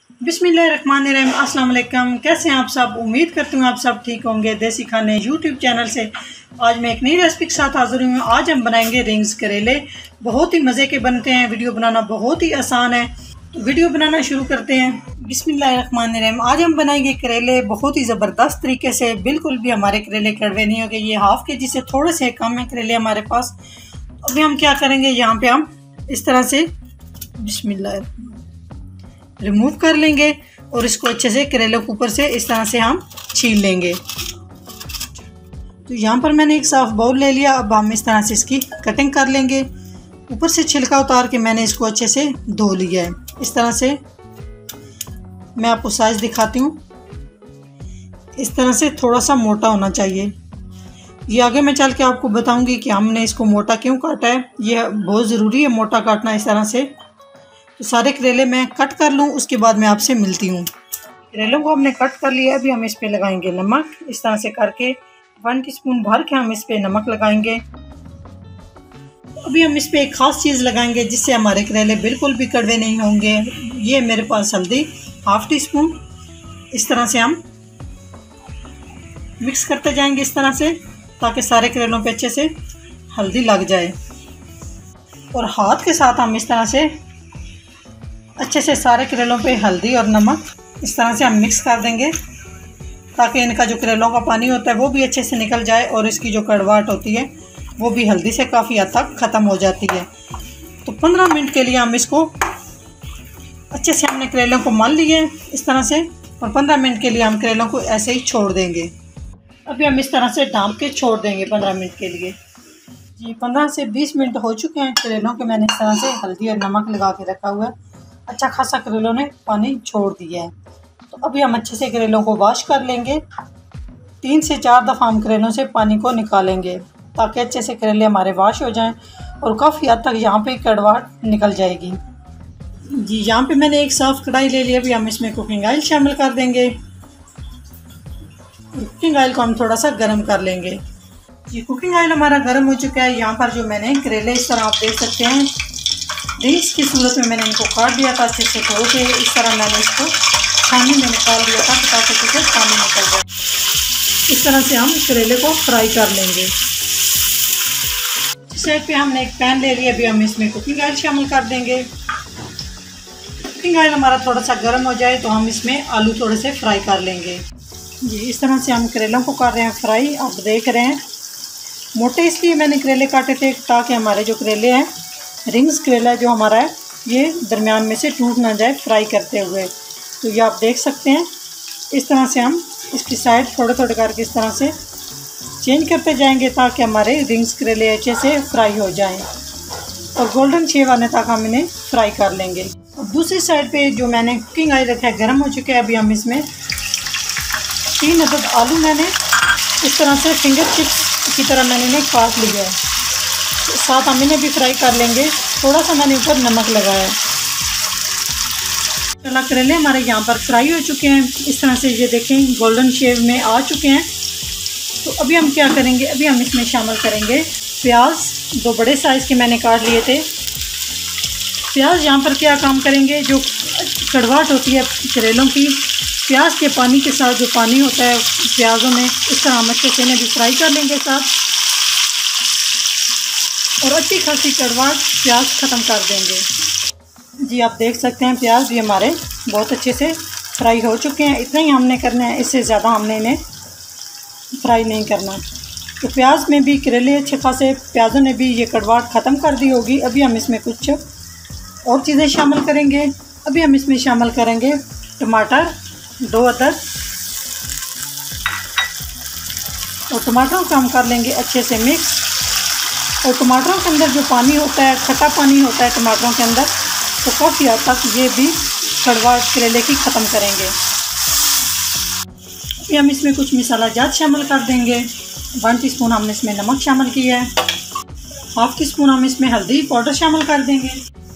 बिस्मिल्लाहिर्रहमानिर्रहीम। अस्सलाम वालेकुम। कैसे हैं आप सब? उम्मीद करती हूँ आप सब ठीक होंगे। देसी खाने यूट्यूब चैनल से आज मैं एक नई रेसिपी के साथ हाजिर हुई हूँ। आज हम बनाएंगे रिंग्स करेले। बहुत ही मज़े के बनते हैं। वीडियो बनाना बहुत ही आसान है, तो वीडियो बनाना शुरू करते हैं। बिस्मिल्लाहिर्रहमानिर्रहीम। आज हम बनाएंगे करेले बहुत ही ज़बरदस्त तरीके से। बिल्कुल भी हमारे करेले कड़वे नहीं होंगे। ये हाफ के जी से थोड़े से कम है करेले हमारे पास। अभी हम क्या करेंगे, यहाँ पे हम इस तरह से बिस्मिल्लाह रिमूव कर लेंगे और इसको अच्छे से करेले के ऊपर से इस तरह से हम छील लेंगे। तो यहाँ पर मैंने एक साफ बाउल ले लिया। अब हम इस तरह से इसकी कटिंग कर लेंगे। ऊपर से छिलका उतार के मैंने इसको अच्छे से धो लिया है। इस तरह से मैं आपको साइज दिखाती हूँ। इस तरह से थोड़ा सा मोटा होना चाहिए। ये आगे मैं चल के आपको बताऊंगी कि हमने इसको मोटा क्यों काटा है। ये बहुत ज़रूरी है मोटा काटना इस तरह से। तो सारे करेले मैं कट कर लूँ, उसके बाद मैं आपसे मिलती हूँ। करेलों को हमने कट कर लिया। अभी हम इस पे लगाएंगे नमक। इस तरह से करके 1 टीस्पून भर के हम इस पे नमक लगाएंगे। अभी हम इस पे एक ख़ास चीज़ लगाएंगे जिससे हमारे करेले बिल्कुल भी कड़वे नहीं होंगे। ये मेरे पास हल्दी 1/2 टीस्पून। इस तरह से हम मिक्स करते जाएंगे इस तरह से, ताकि सारे करेलों पे अच्छे से हल्दी लग जाए। और हाथ के साथ हम इस तरह से अच्छे से सारे करेलों पे हल्दी और नमक इस तरह से हम मिक्स कर देंगे, ताकि इनका जो करेलों का पानी होता है वो भी अच्छे से निकल जाए और इसकी जो कड़वाहट होती है वो भी हल्दी से काफ़ी हद तक ख़त्म हो जाती है। तो 15 मिनट के लिए हम इसको अच्छे से हमने करेलों को मल लिए इस तरह से, और 15 मिनट के लिए हम करेलों को ऐसे ही छोड़ देंगे। अभी हम इस तरह से ढाँप के छोड़ देंगे 15 मिनट के लिए। जी 15 से 20 मिनट हो चुके हैं। करेलों के मैंने इस तरह से हल्दी और नमक लगा के रखा हुआ है। अच्छा खासा करेलों ने पानी छोड़ दिया है। तो अभी हम अच्छे से करेलों को वॉश कर लेंगे। 3 से 4 दफ़ा हम करेलों से पानी को निकालेंगे, ताकि अच्छे से करेले हमारे वॉश हो जाएं और काफ़ी हद तक यहाँ पे कड़वाहट निकल जाएगी। जी यहाँ पे मैंने एक साफ़ कढ़ाई ले ली। अभी हम इसमें कुकिंग ऑयल शामिल कर देंगे। कुकिंग ऑयल को हम थोड़ा सा गर्म कर लेंगे। जी कुकिंग ऑयल हमारा गर्म हो चुका है। यहाँ पर जो मैंने करेले इस तरह आप देख सकते हैं रिंग्स की सूरत में मैंने इनको काट दिया था अच्छे से धो के। इस तरह मैंने इसको छानी में निकाल दिया था ताकि इससे पानी निकल जाए। इस तरह से हम करेले को फ्राई कर लेंगे। इस साइड पे हमने एक पैन ले लिया। अभी हम इसमें कुकिंग ऑयल शामिल कर देंगे। कुकिंग ऑयल हमारा थोड़ा सा गर्म हो जाए तो हम इसमें आलू थोड़े से फ्राई कर लेंगे। जी इस तरह से हम करेलों को कर रहे हैं फ्राई। आप देख रहे हैं मोटे इसलिए मैंने करेले काटे थे ताकि हमारे जो करेले हैं रिंग्स करेला जो हमारा है ये दरमियान में से टूट ना जाए फ्राई करते हुए। तो ये आप देख सकते हैं इस तरह से हम इसकी साइड थोड़े थोड़े करके इस तरह से चेंज करते जाएंगे, ताकि हमारे रिंग्स करेले अच्छे से फ्राई हो जाएं और गोल्डन शेप आने तक हम इन्हें फ्राई कर लेंगे। और दूसरी साइड पे जो मैंने कुकिंग ऑयल रखा है गर्म हो चुके हैं। अभी हम इसमें 3 अदद आलू मैंने इस तरह से फिंगर चिप्स की तरह मैंने इन्हें काट लिया है। साथ हम इन्हें भी फ्राई कर लेंगे। थोड़ा सा मैंने ऊपर नमक लगाया है। चला करेले हमारे यहाँ पर फ्राई हो चुके हैं। इस तरह से ये देखें गोल्डन शेप में आ चुके हैं। तो अभी हम क्या करेंगे, अभी हम इसमें शामिल करेंगे प्याज। 2 बड़े साइज़ के मैंने काट लिए थे। प्याज यहाँ पर क्या काम करेंगे, जो कड़वाहट होती है करेलों की, प्याज के पानी के साथ जो पानी होता है प्याज़ों में, इस तरह हम अच्छे से इन्हें भी फ्राई कर लेंगे साथ, और अच्छी खासी कड़वाहट प्याज ख़त्म कर देंगे। जी आप देख सकते हैं प्याज भी हमारे बहुत अच्छे से फ्राई हो चुके हैं। इतना ही हमने करना है, इससे ज़्यादा हमने इन्हें फ्राई नहीं करना। तो प्याज में भी करेले अच्छे खासे प्याज़ों ने भी ये कड़वाहट ख़त्म कर दी होगी। अभी हम इसमें कुछ और चीज़ें शामिल करेंगे। अभी हम इसमें शामिल करेंगे टमाटर 2 अदद, और टमाटरों को हम कर लेंगे अच्छे से मिक्स। और टमाटरों के अंदर जो पानी होता है, खट्टा पानी होता है टमाटरों के अंदर, तो काफ़ी हद तक ये भी कड़वाहट करेले की ख़त्म करेंगे। ये हम इसमें कुछ मसाला जात शामिल कर देंगे। 1 टीस्पून हमने इसमें नमक शामिल किया है। 1/2 टीस्पून हम इसमें हल्दी पाउडर शामिल कर देंगे।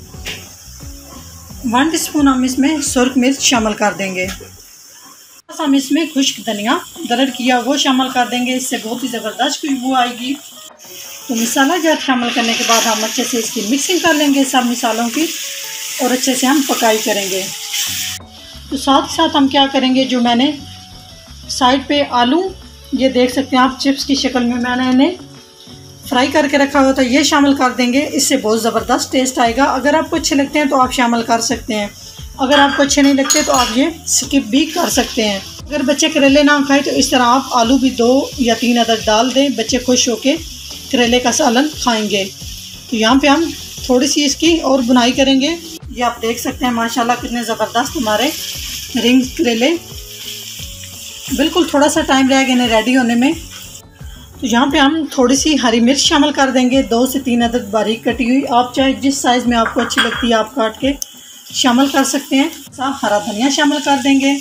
1 टीस्पून हम इसमें सुर्ख मिर्च शामिल कर देंगे। हम इसमें खुश्क धनिया दरड़ किया वो शामिल कर देंगे। इससे बहुत ही ज़बरदस्त खुशबू आएगी। तो मसाला जात शामिल करने के बाद हम अच्छे से इसकी मिक्सिंग कर लेंगे सब मसालों की, और अच्छे से हम पकाई करेंगे। तो साथ ही साथ हम क्या करेंगे, जो मैंने साइड पे आलू ये देख सकते हैं आप चिप्स की शक्ल में मैंने इन्हें फ्राई करके रखा हुआ था, ये शामिल कर देंगे। इससे बहुत ज़बरदस्त टेस्ट आएगा। अगर आपको अच्छे लगते हैं तो आप शामिल कर सकते हैं, अगर आपको अच्छे नहीं लगते तो आप ये स्किप भी कर सकते हैं। अगर बच्चे करेले ना खाएं तो इस तरह आप आलू भी 2 या 3 अदद डाल दें, बच्चे खुश होके करेले का सालन खाएंगे। तो यहाँ पे हम थोड़ी सी इसकी और बुनाई करेंगे। ये आप देख सकते हैं माशाल्लाह कितने ज़बरदस्त हमारे रिंग्स करेले, बिल्कुल थोड़ा सा टाइम रह गया इन्हें रेडी होने में। तो यहाँ पे हम थोड़ी सी हरी मिर्च शामिल कर देंगे, 2 से 3 अदद बारीक कटी हुई। आप चाहे जिस साइज़ में आपको अच्छी लगती है आप काट के शामिल कर सकते हैं। साथ हरा धनिया शामिल कर देंगे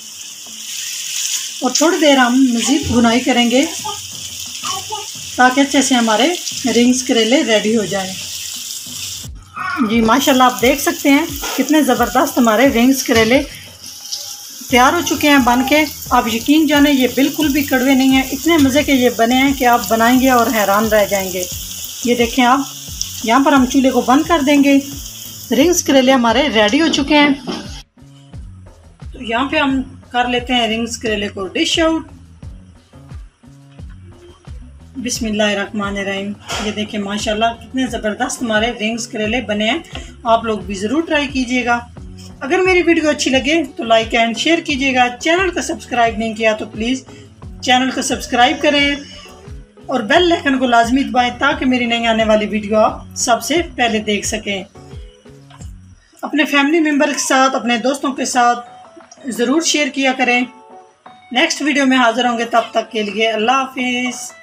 और थोड़ी देर हम मज़ीद भुनाई करेंगे ताकि अच्छे से हमारे रिंग्स करेले रेडी हो जाए। जी माशाल्लाह आप देख सकते हैं कितने ज़बरदस्त हमारे रिंग्स करेले तैयार हो चुके हैं बन के। आप यकीन जाने ये बिल्कुल भी कड़वे नहीं हैं, इतने मज़े के ये बने हैं कि आप बनाएंगे और हैरान रह जाएंगे। ये देखें आप, यहाँ पर हम चूल्हे को बंद कर देंगे। रिंग्स करेले हमारे रेडी हो चुके हैं। तो यहाँ पे हम कर लेते हैं रिंग्स करेले को डिश आउट। बिस्मिल्लाहिर्रहमानिर्रहीम। ये देखें माशाल्लाह कितने ज़बरदस्त हमारे रिंग्स करेले बने हैं। आप लोग भी ज़रूर ट्राई कीजिएगा। अगर मेरी वीडियो अच्छी लगे तो लाइक एंड शेयर कीजिएगा। चैनल को सब्सक्राइब नहीं किया तो प्लीज़ चैनल को सब्सक्राइब करें और बेल आइकन को लाजमी दबाएं ताकि मेरी नई आने वाली वीडियो आप सबसे पहले देख सकें। अपने फैमिली मेम्बर के साथ, अपने दोस्तों के साथ ज़रूर शेयर किया करें। नेक्स्ट वीडियो में हाज़िर होंगे, तब तक के लिए अल्लाह हाफिज़।